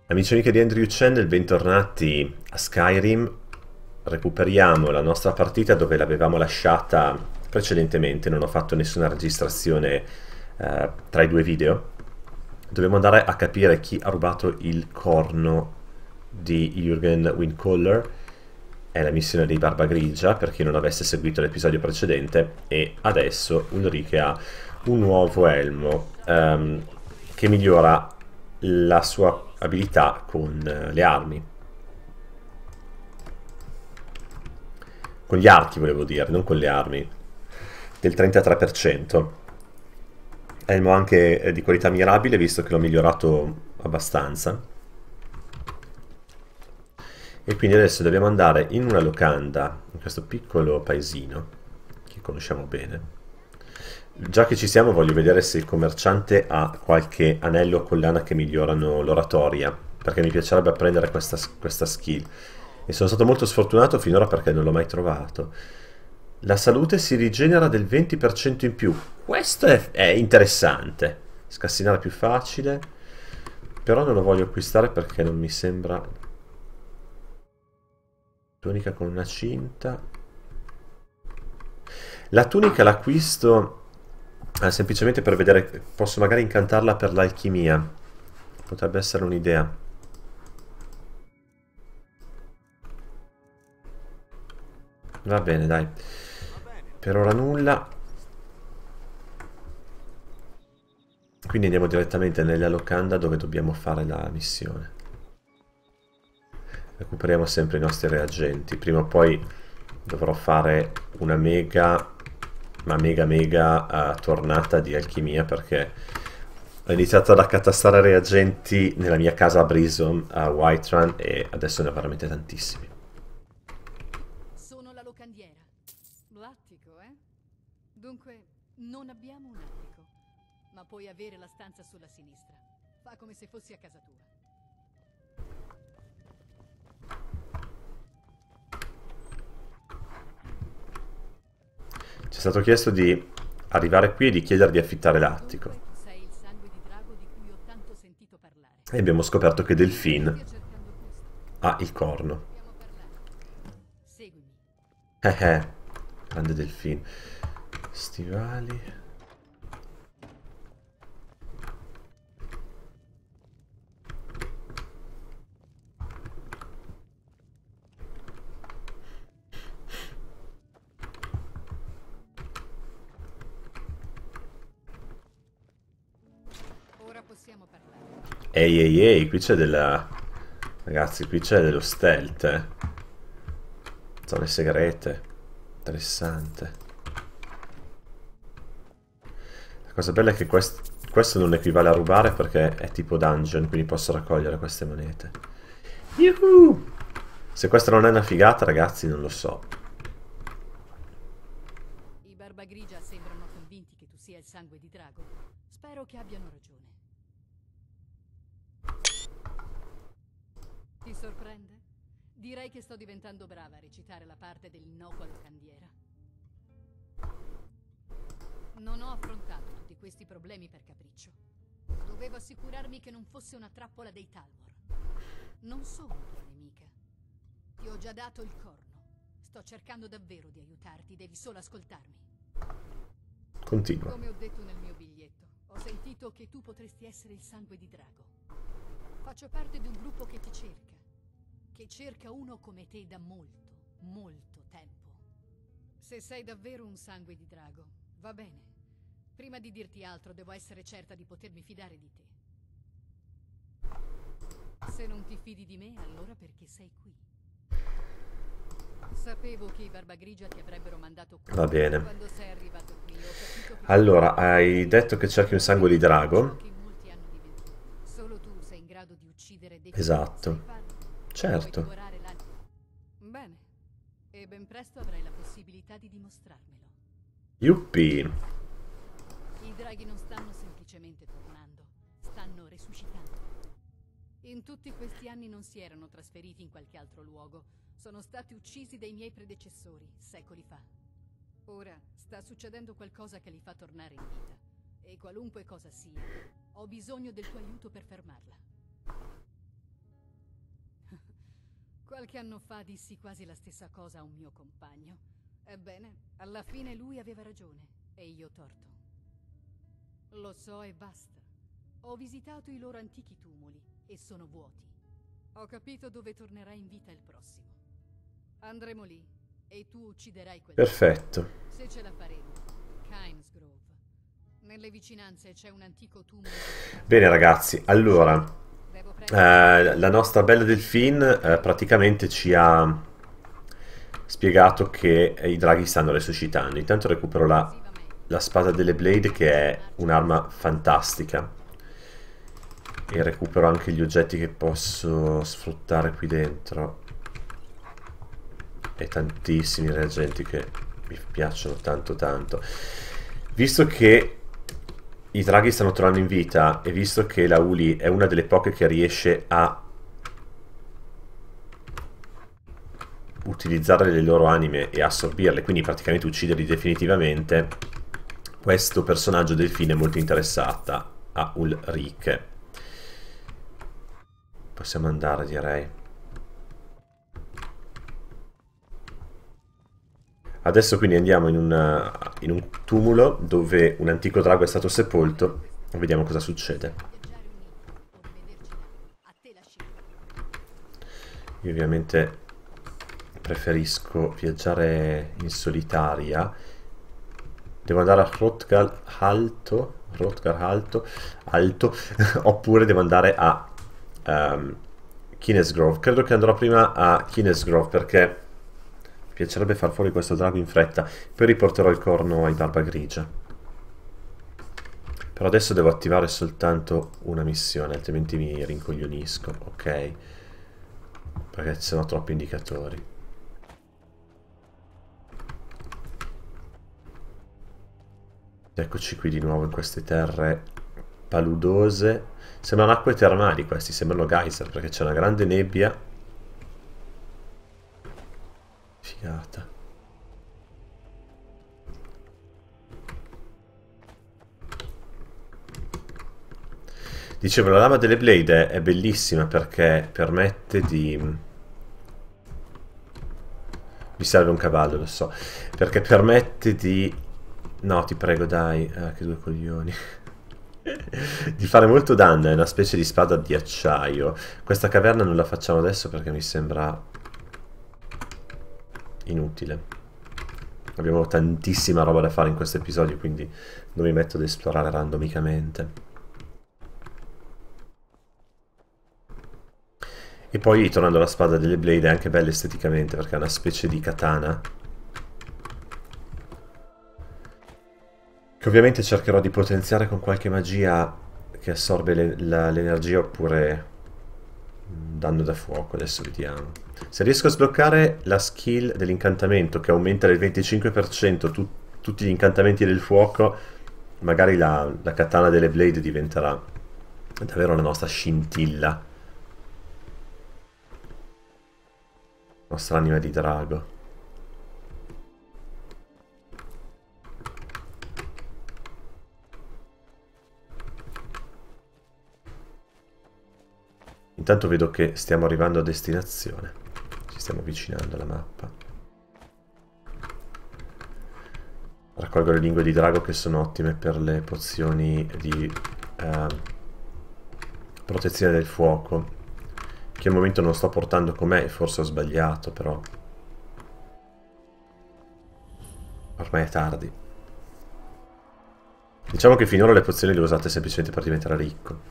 Amici e amiche di Andrew Channel, bentornati a Skyrim. Recuperiamo la nostra partita dove l'avevamo lasciata precedentemente, non ho fatto nessuna registrazione tra i due video. Dobbiamo andare a capire chi ha rubato il corno di Jürgen Windcaller. È la missione dei Barba Grigia, per chi non avesse seguito l'episodio precedente, e adesso Ulrike ha un nuovo elmo che migliora la sua abilità con le armi. Con gli archi volevo dire, non con le armi. Del 33%. Elmo anche di qualità mirabile, visto che l'ho migliorato abbastanza. E quindi adesso dobbiamo andare in una locanda, in questo piccolo paesino, che conosciamo bene. Già che ci siamo, voglio vedere se il commerciante ha qualche anello o collana che migliorano l'oratoria, perché mi piacerebbe apprendere questa skill. E sono stato molto sfortunato finora perché non l'ho mai trovato. La salute si rigenera del 20% in più. Questo è interessante. Scassinare più facile. Però non lo voglio acquistare perché non mi sembra... Tunica con una cinta. La tunica l'acquisto semplicemente per vedere... Posso magari incantarla per l'alchimia. Potrebbe essere un'idea. Va bene, dai. Per ora nulla. Quindi andiamo direttamente nella locanda dove dobbiamo fare la missione. Recuperiamo sempre i nostri reagenti. Prima o poi dovrò fare una mega tornata di alchimia, perché ho iniziato ad accatastare reagenti nella mia casa a Brison, a Whiterun, e adesso ne ho veramente tantissimi. Sono la locandiera. L'attico, eh? Dunque, non abbiamo un attico, ma puoi avere la stanza sulla sinistra. Fa come se fossi a casa tua. Ci è stato chiesto di arrivare qui e di chiedere di affittare Dunque, l'attico. tu sei il sangue di drago di cui ho tanto sentito parlare. E abbiamo scoperto che Credo Delphine stia cercando questo. ha il corno. Dobbiamo parlare. Seguimi. Grande Delphine. Stivali. Ora possiamo parlare. Ehi ehi ehi, qui c'è della... Ragazzi, qui c'è dello stealth, eh. Zone segrete. Interessante. La cosa bella è che questo non equivale a rubare perché è tipo dungeon, quindi posso raccogliere queste monete. Yuhu! Se questa non è una figata, ragazzi, non lo so. I Barba Grigia sembrano convinti che tu sia il sangue di drago. Spero che abbiano ragione. Ti sorprende? Direi che sto diventando brava a recitare la parte dell'innocua locandiera. Non ho affrontato tutti questi problemi per capriccio. Dovevo assicurarmi che non fosse una trappola dei Talmor. Non sono tua nemica. Ti ho già dato il corno. Sto cercando davvero di aiutarti, devi solo ascoltarmi. Continua. Come ho detto nel mio biglietto, ho sentito che tu potresti essere il sangue di drago. Faccio parte di un gruppo che ti cerca. Che cerca uno come te da molto, molto tempo. Se sei davvero un sangue di drago, va bene. Prima di dirti altro, devo essere certa di potermi fidare di te. Se non ti fidi di me, allora perché sei qui? Sapevo che i Barba Grigia ti avrebbero mandato qui. Va bene. Quando sei arrivato qui, ho capito che Allora, hai detto che cerchi un sangue di ciò drago? che molti hanno di virtù. Solo tu sei in grado di uccidere dei Sai Esatto. farlo? Puoi Certo. divorare l'anima. Bene. E ben presto avrai la possibilità di dimostrarmelo. Yuppie. I draghi non stanno semplicemente tornando, stanno resuscitando. In tutti questi anni non si erano trasferiti in qualche altro luogo, sono stati uccisi dai miei predecessori, secoli fa. Ora sta succedendo qualcosa che li fa tornare in vita. E qualunque cosa sia, ho bisogno del tuo aiuto per fermarla. Qualche anno fa dissi quasi la stessa cosa a un mio compagno. Ebbene, alla fine lui aveva ragione e io torto. Lo so e basta. Ho visitato i loro antichi tumuli e sono vuoti. Ho capito dove tornerà in vita il prossimo. Andremo lì e tu ucciderai quel... Perfetto. Se ce la faremo. Kynesgrove. Nelle vicinanze c'è un antico tumulo. Bene ragazzi, allora la nostra bella Delphine praticamente ci ha spiegato che i draghi stanno resuscitando. Intanto recupero la spada delle Blade, che è un'arma fantastica, e recupero anche gli oggetti che posso sfruttare qui dentro, e tantissimi reagenti che mi piacciono tanto tanto. Visto che i draghi stanno tornando in vita e visto che la Uli è una delle poche che riesce a utilizzare le loro anime e assorbirle, quindi praticamente ucciderli definitivamente, questo personaggio Delphine è molto interessata a Ulrike. Possiamo andare, direi. Adesso quindi andiamo in un tumulo dove un antico drago è stato sepolto e vediamo cosa succede. Io ovviamente preferisco viaggiare in solitaria. Devo andare a Hrothgar Alto oppure devo andare a Kynesgrove. Credo che andrò prima a Kynesgrove perché mi piacerebbe far fuori questo drago in fretta. Poi riporterò il corno ai Barba Grigia. Però adesso devo attivare soltanto una missione, altrimenti mi rincoglionisco, ok? Perché ci sono troppi indicatori. Eccoci qui di nuovo in queste terre paludose. Sembrano acque termali questi, sembrano geyser perché c'è una grande nebbia. Figata. Dicevo, la lama delle Blade è bellissima perché permette di... Mi serve un cavallo, lo so. Perché permette di... No, ti prego, dai. Che due coglioni. Di fare molto danno, è una specie di spada di acciaio. Questa caverna non la facciamo adesso perché mi sembra inutile. Abbiamo tantissima roba da fare in questo episodio, quindi non mi metto ad esplorare randomicamente. E poi, tornando alla spada delle Blade, è anche bella esteticamente perché è una specie di katana, che ovviamente cercherò di potenziare con qualche magia che assorbe l'energia oppure danno da fuoco. Adesso vediamo. Se riesco a sbloccare la skill dell'incantamento che aumenta del 25% tutti gli incantamenti del fuoco, magari la katana delle Blade diventerà davvero la nostra scintilla. Nostra anima di drago. Intanto vedo che stiamo arrivando a destinazione. Ci stiamo avvicinando alla mappa. Raccolgo le lingue di drago che sono ottime per le pozioni di protezione del fuoco, che al momento non sto portando con me, forse ho sbagliato, però ormai è tardi. Diciamo che finora le pozioni le ho usate semplicemente per diventare ricco.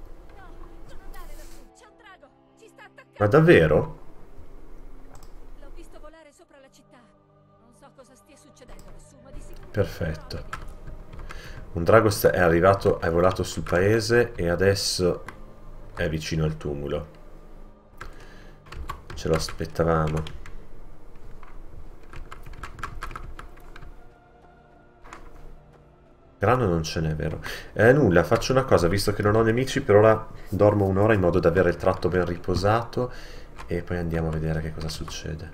Ma davvero? L'ho visto volare sopra la città. Non so cosa stia succedendo lassù, ma di sicuro... Perfetto. Un drago è arrivato, è volato sul paese e adesso è vicino al tumulo. Ce lo aspettavamo. Grano non ce n'è, vero? Nulla, faccio una cosa, visto che non ho nemici, per ora dormo un'ora in modo da avere il tratto ben riposato e poi andiamo a vedere che cosa succede.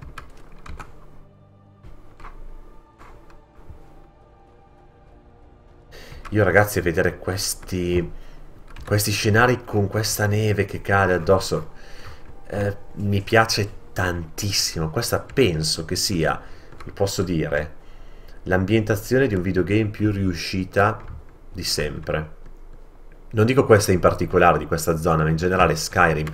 Io ragazzi, a vedere questi scenari con questa neve che cade addosso, mi piace tantissimo. Questa penso che sia, vi posso dire, l'ambientazione di un videogame più riuscita di sempre. Non dico questa in particolare, di questa zona, ma in generale Skyrim.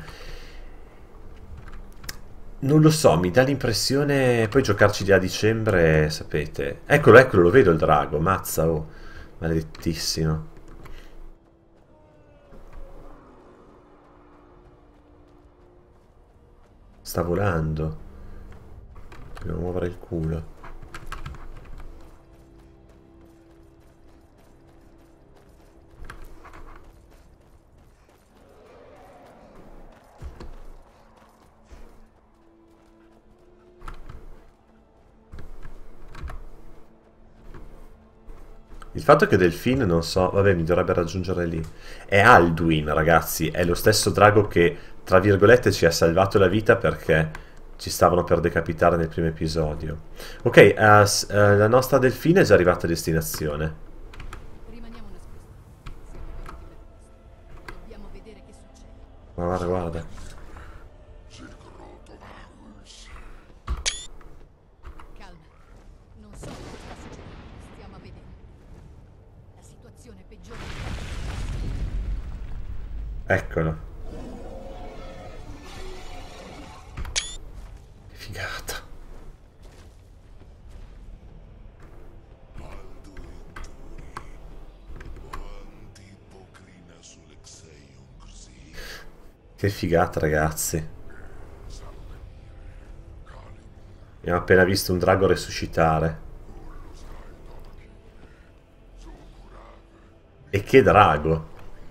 Non lo so, mi dà l'impressione... Poi giocarci di a dicembre, sapete. Eccolo, eccolo, lo vedo il drago, mazza, oh. Maledettissimo. Sta volando. Dobbiamo muovere il culo. Il fatto che Delfin, non so, vabbè, mi dovrebbe raggiungere lì. È Alduin, ragazzi, è lo stesso drago che, tra virgolette, ci ha salvato la vita perché ci stavano per decapitare nel primo episodio. Ok, la nostra Delfina è già arrivata a destinazione. Rimaniamo nascosti. Siamo venuti per questo. Dobbiamo vedere che succede. Ma guarda, guarda. Calma. Non so cosa sta succedendo. Stiamo a vedere. La situazione peggiora. Eccolo. Che figata. Che figata, ragazzi. Abbiamo appena visto un drago resuscitare. E che drago!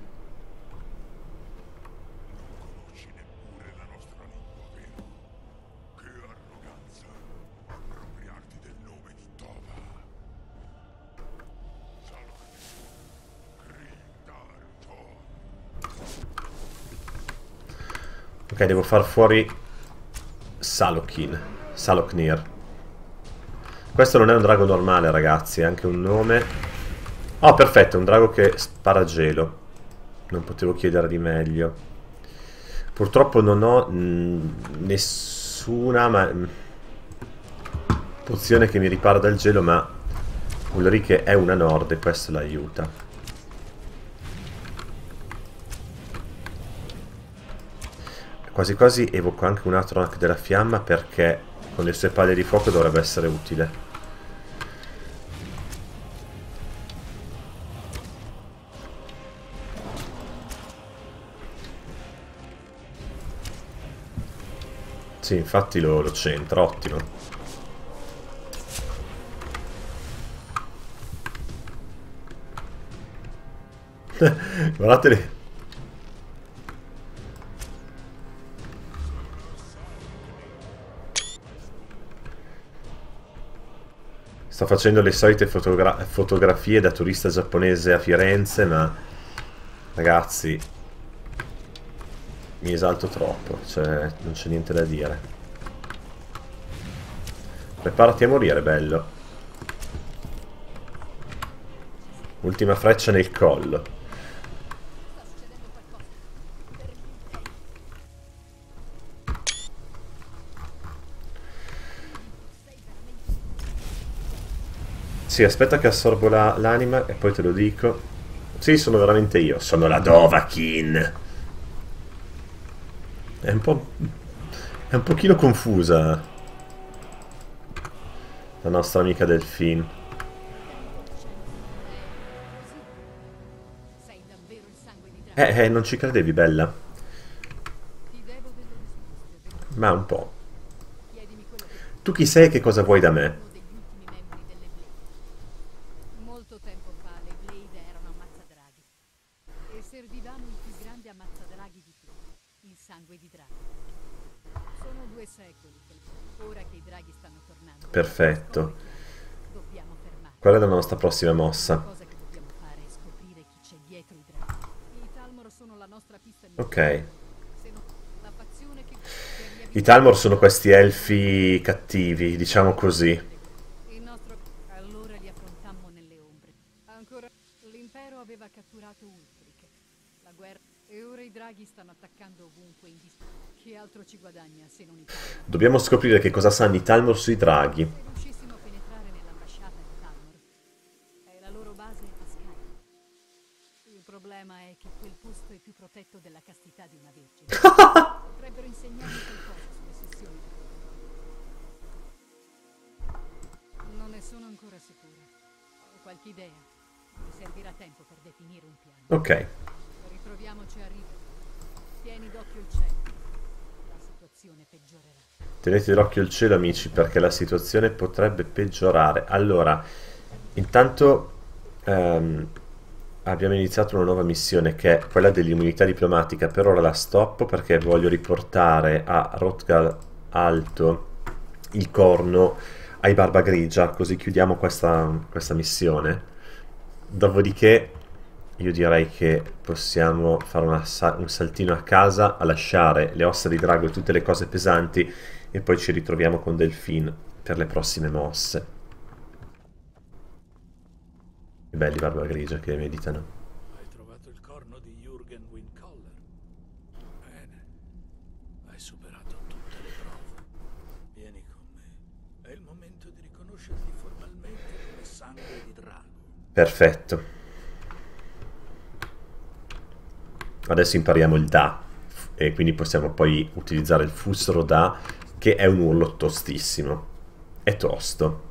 Ok, devo far fuori Salokin. Saloknir. Questo non è un drago normale, ragazzi, è anche un nome. Oh, perfetto, è un drago che spara gelo. Non potevo chiedere di meglio. Purtroppo non ho nessuna pozione che mi ripara dal gelo, ma Ulrike è una Nord e questo l'aiuta. Quasi quasi evoco anche un Atronach della fiamma perché con le sue palle di fuoco dovrebbe essere utile. Sì, infatti lo centra, ottimo. Guardatele. Sto facendo le solite fotografie da turista giapponese a Firenze, ma ragazzi, mi esalto troppo, cioè non c'è niente da dire. Preparati a morire, bello. Ultima freccia nel collo. Sì, aspetta che assorbo l'anima e poi te lo dico. Sì, sono veramente io. Sono la Dovahkiin. È un po'... È un pochino confusa la nostra amica Delfin. Sei davvero il sangue di drago. Non ci credevi, bella? Ti devo delle risposte, vero? Ma un po'. Chiedimi quello che Tu chi sei e che cosa vuoi da me? uno degli ultimi membri delle Blade. Molto tempo fa le Blade erano ammazzadraghi. E servivamo il più grande ammazzadraghi di tutti, il sangue di drago. Sono 2 secoli che ora che i draghi stanno tornando. Perfetto. Dobbiamo fermarli. Qual è la nostra prossima La mossa? cosa che dobbiamo fare è scoprire chi c'è dietro i draghi. I Talmor sono la nostra pista migliore. Ok. Se no, la fazione che I Talmor sono questi elfi cattivi, diciamo così. il nostro allora li affrontammo nelle ombre. Ancora l'impero aveva catturato Ulfric. La guerra e ora i draghi stanno attaccando ovunque in distanza. Chi altro ci guadagna se non i Talmor? Dobbiamo scoprire che cosa sanno i Talmor sui draghi. Se riuscissimo a penetrare nell'ambasciata di Talmor, è la loro base a Skyrim. Il problema è che quel posto è più protetto della castità di una vergine. Potrebbero insegnarmi qualcosa sulle sessioni. Non ne sono ancora sicura. Ho qualche idea. Mi servirà tempo per definire un piano. Ok. Ritroviamoci a riva. Tieni d'occhio il cielo. La situazione peggiorerà. Tenete d'occhio il cielo, amici, perché la situazione potrebbe peggiorare. Allora, intanto abbiamo iniziato una nuova missione che è quella dell'immunità diplomatica. Per ora la stoppo perché voglio riportare a Hrothgar Alto il corno ai Barba Grigia, così chiudiamo questa missione. Dopodiché io direi che possiamo fare un saltino a casa a lasciare le ossa di drago e tutte le cose pesanti e poi ci ritroviamo con Delphine per le prossime mosse. Che belli Barba Grigia che meditano. Hai trovato il corno di Jürgen Windcaller? Bene. Hai superato tutte le prove. Vieni con me. È il momento di riconoscerti formalmente come sangue di drago. Perfetto. Adesso impariamo il Da e quindi possiamo poi utilizzare il Fusro Da, che è un urlo tostissimo. È tosto.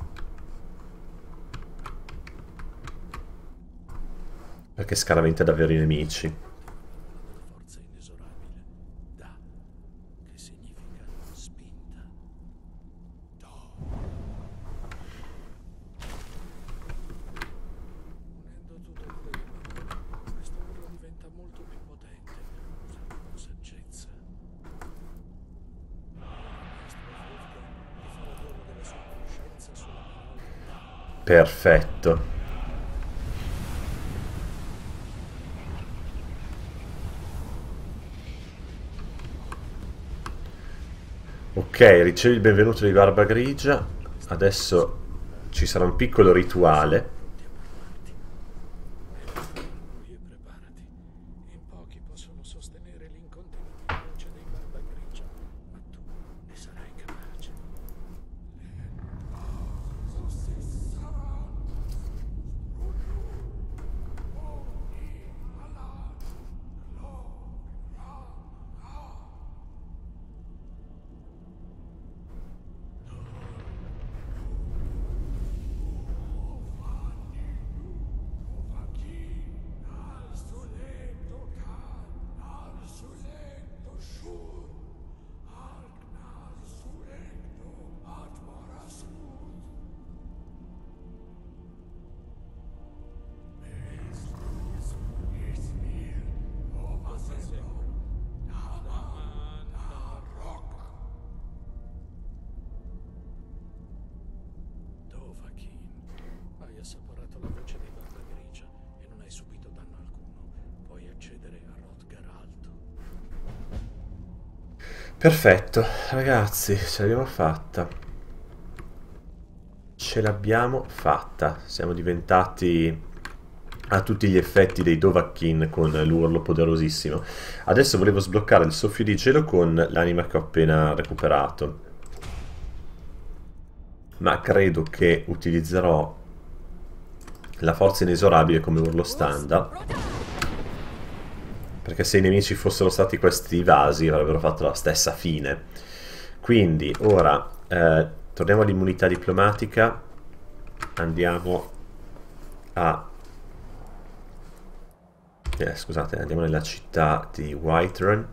Perché scaraventa davvero i nemici. Una forza inesorabile. Da, che significa spinta. Unendo tutto quello, questo urlo diventa molto più potente, usando con saggezza. Maestro Hrothgar, ti farò dono della sua conoscenza sulla parola da. Perfetto. Ok, ricevi il benvenuto di Barba Grigia. Adesso ci sarà un piccolo rituale. E preparati. In pochi possono sostenere l'incontenibile voce dei Barba Grigia, ma tu ne sarai capace. Dovahkiin, hai assaporato la voce dei Barba Grigia e non hai subito danno alcuno. Puoi accedere a Hrothgar Alto. Perfetto, ragazzi, ce l'abbiamo fatta. Ce l'abbiamo fatta. Siamo diventati a tutti gli effetti dei Dovahkiin con l'urlo poderosissimo. Adesso volevo sbloccare il soffio di gelo con l'anima che ho appena recuperato. Ma credo che utilizzerò la forza inesorabile come urlo standard. Perché se i nemici fossero stati questi vasi avrebbero fatto la stessa fine. Quindi ora torniamo all'immunità diplomatica. Andiamo a... scusate, andiamo nella città di Whiterun.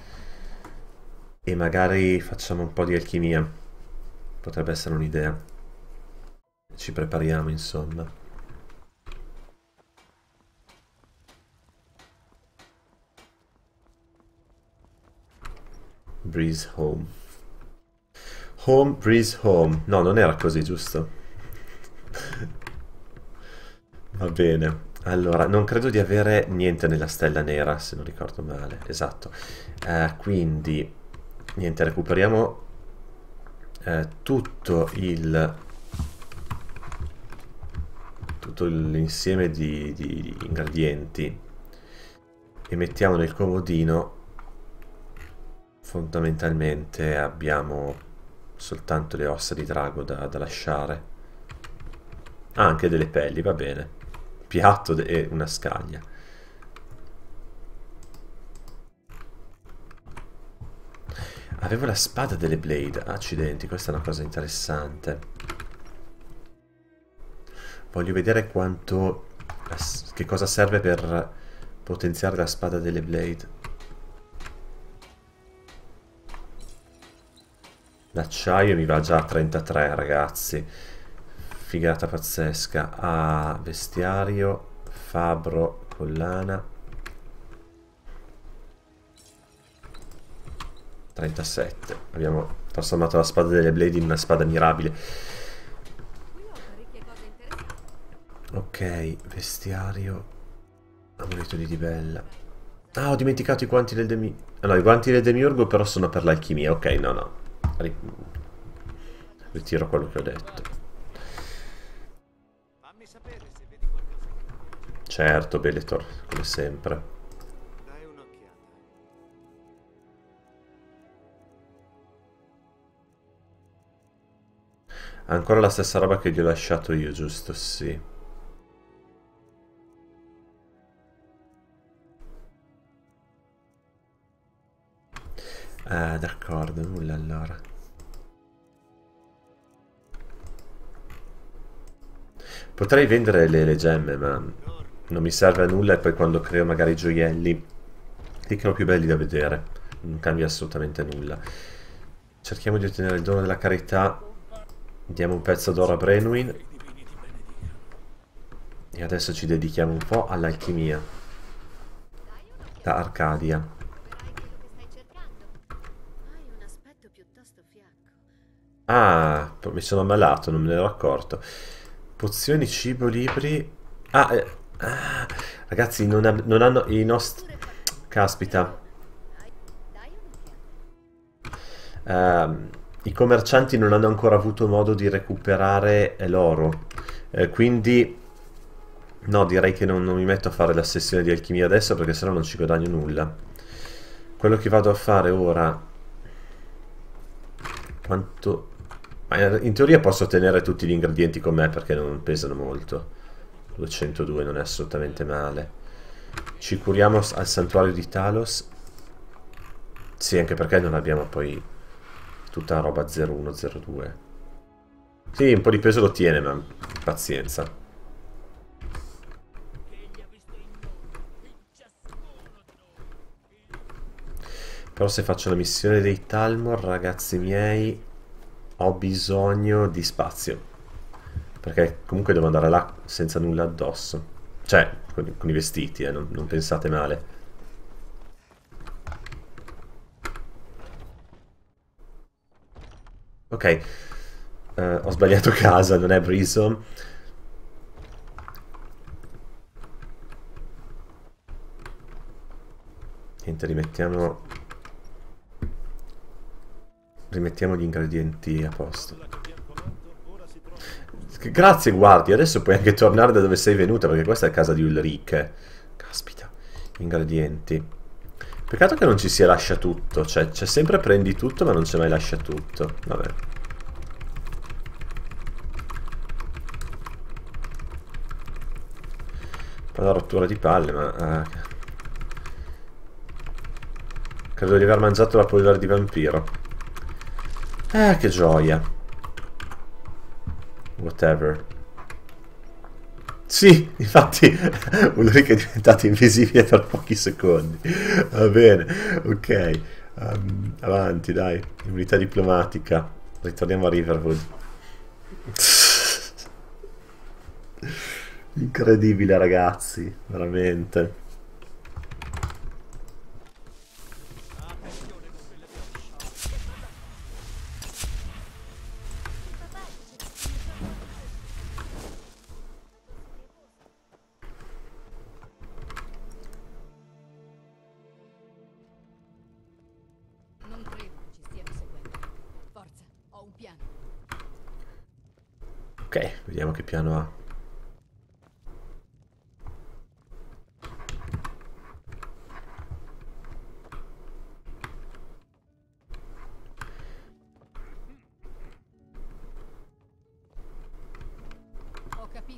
E magari facciamo un po' di alchimia. Potrebbe essere un'idea. Ci prepariamo, insomma. Breeze home. Home, breeze home. No, non era così, giusto? Va bene. Allora, non credo di avere niente nella stella nera, se non ricordo male. Esatto. Quindi, niente, recuperiamo tutto l'insieme di ingredienti e mettiamo nel comodino Fondamentalmente abbiamo soltanto le ossa di drago da lasciare. Ah, anche delle pelli, va bene. Piatto e una scaglia. Avevo la spada delle Blade. Accidenti, questa è una cosa interessante. Voglio vedere quanto... che cosa serve per potenziare la spada delle Blade. L'acciaio mi va già a 33, ragazzi. Figata pazzesca. Ah, vestiario, fabbro, collana. 37. Abbiamo trasformato la spada delle Blade in una spada mirabile. Ok, vestiario. Amuleto di Dibella. Ah, ho dimenticato i guanti del demi... Ah, no, i guanti del demiurgo però sono per l'alchimia. Ok, no, no. Ritiro quello che ho detto. Certo, Bellator, come sempre. Ancora la stessa roba che gli ho lasciato io, giusto? Sì. Ah, d'accordo, nulla allora. Potrei vendere le gemme, ma non mi serve a nulla e poi quando creo magari i gioielli li creo più belli da vedere. Non cambia assolutamente nulla. Cerchiamo di ottenere il dono della carità. Diamo un pezzo d'oro a Brenwyn. E adesso ci dedichiamo un po' all'alchimia. Da Arcadia. Ah, mi sono ammalato, non me ne ero accorto. Pozioni, cibo, libri. Ah, ragazzi, non hanno i nostri... Caspita. I commercianti non hanno ancora avuto modo di recuperare l'oro. Quindi... No, direi che non mi metto a fare la sessione di alchimia adesso perché sennò non ci guadagno nulla. Quello che vado a fare ora... Quanto... Ma in teoria posso tenere tutti gli ingredienti con me perché non pesano molto. 202 non è assolutamente male. Ci curiamo al santuario di Talos. Sì, anche perché non abbiamo poi tutta la roba 0102. Sì, un po' di peso lo tiene, ma pazienza. Però se faccio la missione dei Talmor, ragazzi miei, ho bisogno di spazio. Perché comunque devo andare là senza nulla addosso. Cioè, con i vestiti, non pensate male. Ok, ho sbagliato casa, non è Brisson. Niente, rimettiamo gli ingredienti a posto. Grazie, guardi, adesso puoi anche tornare da dove sei venuta, perché questa è casa di Ulrike. Caspita, ingredienti. Peccato che non ci sia lascia tutto, cioè c'è sempre prendi tutto ma non c'è mai lascia tutto. Vabbè. Una rottura di palle, ma... credo di aver mangiato la polvere di vampiro. Che gioia. Whatever. Sì, infatti Ulrich è diventato invisibile per pochi secondi. Va bene, ok. Avanti, dai. Immunità diplomatica. Ritorniamo a Riverwood. Incredibile, ragazzi. Veramente. Ok, vediamo che piano ha.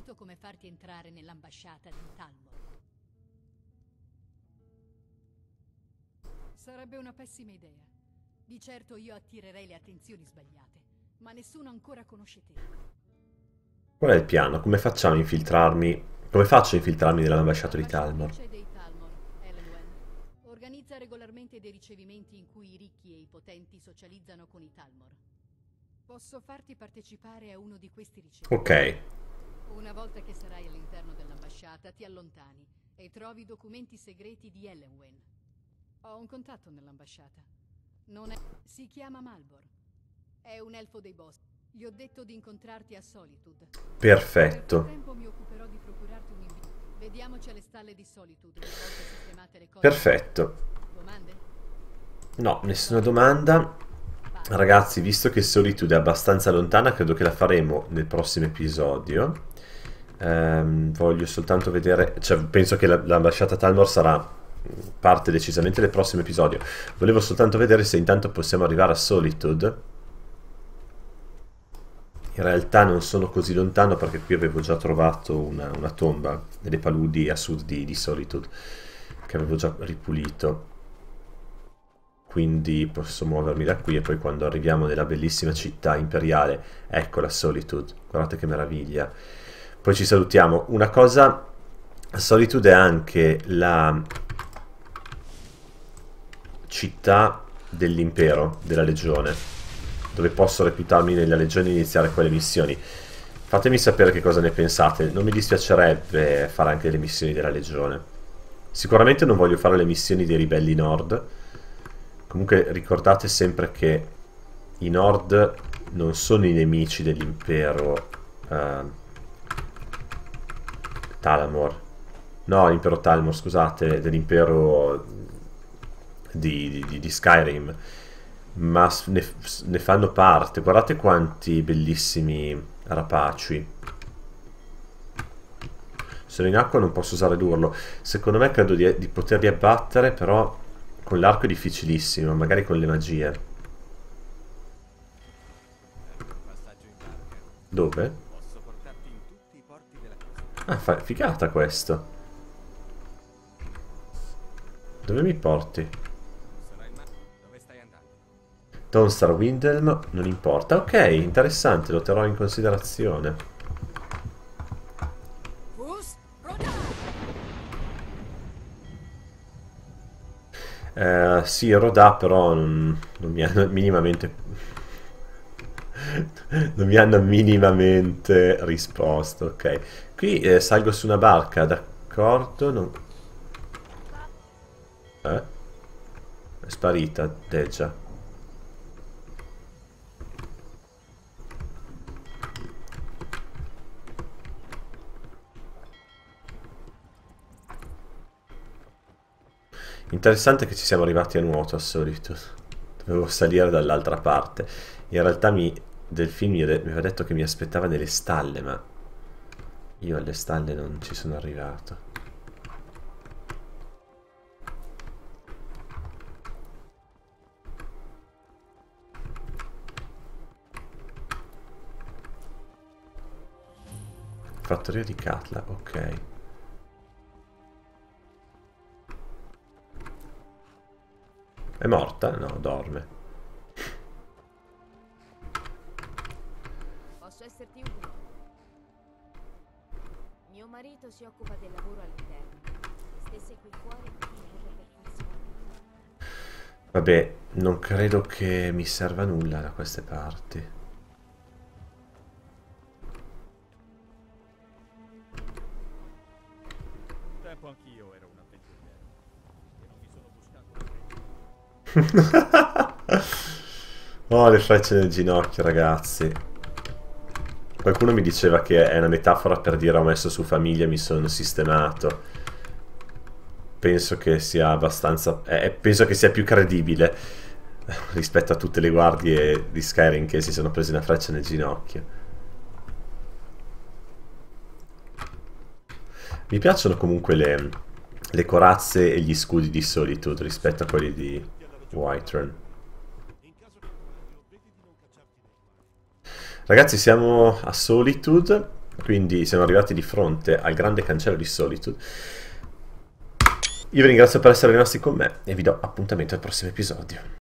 capito come farti entrare nell'ambasciata di Talmor. Sarebbe una pessima idea. Di certo io attirerei le attenzioni sbagliate, ma nessuno ancora conosce te. Qual è il piano? Come facciamo a infiltrarmi? Come faccio a infiltrarmi nell'ambasciata di Talmor? Dei Talmor, Elenwen. Organizza regolarmente dei ricevimenti in cui i ricchi e i potenti socializzano con i Talmor. Posso farti partecipare a uno di questi ricevimenti. Ok. Una volta che sarai all'interno dell'ambasciata, ti allontani e trovi i documenti segreti di Elenwen. Ho un contatto nell'ambasciata. Non è... Si chiama Malbor. È un elfo dei boschi. Gli ho detto di incontrarti a Solitude. Perfetto. Per tempo mi occuperò di procurarti un invito. Vediamoci alle stalle di Solitude, una volta sistemate le cose. Perfetto. Domande? No, nessuna domanda. Ragazzi, visto che Solitude è abbastanza lontana, credo che la faremo nel prossimo episodio. Voglio soltanto vedere... Cioè, penso che l'ambasciata Talmor sarà parte decisamente del prossimo episodio. Volevo soltanto vedere se intanto possiamo arrivare a Solitude. In realtà non sono così lontano perché qui avevo già trovato una tomba nelle paludi a sud di Solitude che avevo già ripulito, quindi posso muovermi da qui e poi quando arriviamo nella bellissima città imperiale, eccola Solitude, guardate che meraviglia. Poi ci salutiamo. Una cosa, Solitude è anche la città dell'impero, della legione, dove posso reclutarmi nella legione e iniziare quelle missioni. Fatemi sapere che cosa ne pensate. Non mi dispiacerebbe fare anche le missioni della legione. Sicuramente non voglio fare le missioni dei ribelli Nord. Comunque ricordate sempre che i Nord non sono i nemici dell'impero Talamor. No, l'impero Talmor, scusate, dell'impero di Skyrim. Ma ne fanno parte. Guardate quanti bellissimi rapaci. Sono in acqua, non posso usare l'urlo. Secondo me credo di poterli abbattere, però con l'arco è difficilissimo, magari con le magie. Dove? Ah, figata questo. Dove mi porti? Dawnstar Windhelm, non importa. Ok, interessante, lo terrò in considerazione. Sì, Rodà, però non mi hanno minimamente non mi hanno minimamente risposto. Ok, qui salgo su una barca, d'accordo. Non... È sparita, Deja. Interessante che ci siamo arrivati a nuoto al solito. Dovevo salire dall'altra parte. In realtà Delfin mi aveva detto che mi aspettava nelle stalle, ma io alle stalle non ci sono arrivato. Fattoria di Katla, ok. È morta? No, dorme. Posso esserti utile? Mio marito si occupa del lavoro all'interno. Stesse qui fuori finirebbe per farsi male. Vabbè, non credo che mi serva nulla da queste parti. Un tempo anch'io ero un avventuriero. E non mi sono buscato. Oh, le frecce nel ginocchio, ragazzi. Qualcuno mi diceva che è una metafora per dire ho messo su famiglia e mi sono sistemato. Penso che sia abbastanza... penso che sia più credibile rispetto a tutte le guardie di Skyrim che si sono presi una freccia nel ginocchio. Mi piacciono comunque le corazze e gli scudi di Solitude rispetto a quelli di Whiterun. Ragazzi, siamo a Solitude. quindi siamo arrivati di fronte al grande cancello di Solitude. Io vi ringrazio per essere rimasti con me e vi do appuntamento al prossimo episodio.